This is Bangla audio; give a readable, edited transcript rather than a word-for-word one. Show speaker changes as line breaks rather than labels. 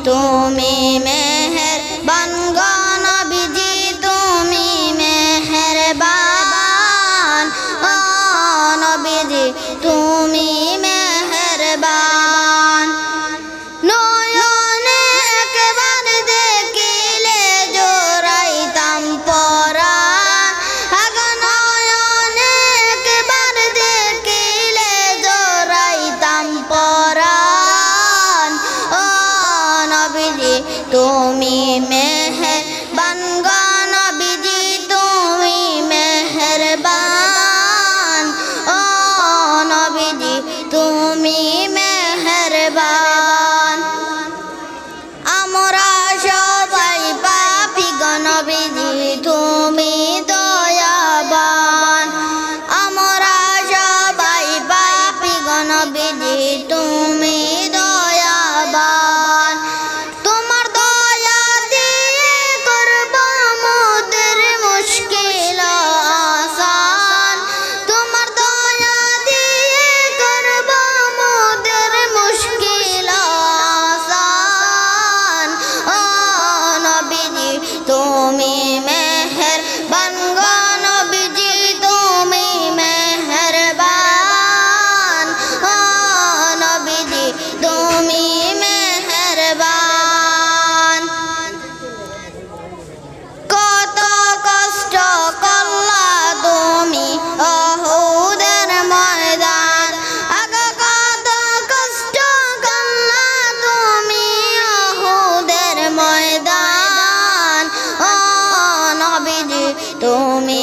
তুমি মেহেরবান গো নবীজি তুমি মেহেরবান ও নবীজি তুমি মেহেরবান নয়নে একবার দেখিলে জোড়াইতাম পরাণ আগো নয়নে একবার দেখিলে জোড়াইতাম পরাণ ও নবীজি তুমি মেহেরবান গো নবীজি তুমি মেহেরবান ও নবীজি তুমি মেহেরবান আমরা সবাই পাপী গো নবীজি তুমি দয়াবান আমরা সবাই পাপী গো নবীজি তুমি দয়াবান তোমার দয়া দিয়ে করব মোদের মুশকিল আসান তোমার দয়া দিয়ে করব মোদের মুশকিল আসান ও নবীজি তুমি মেহেরবান গো নবীজি তুমি মেহেরবান ও নবীজি তুমি মেহেরবান কত কষ্ট করলা তুমি উহুদের ময়দান আগো কত কষ্ট করলা তুমি উহুদের ময়দান ও নবীজি তুমি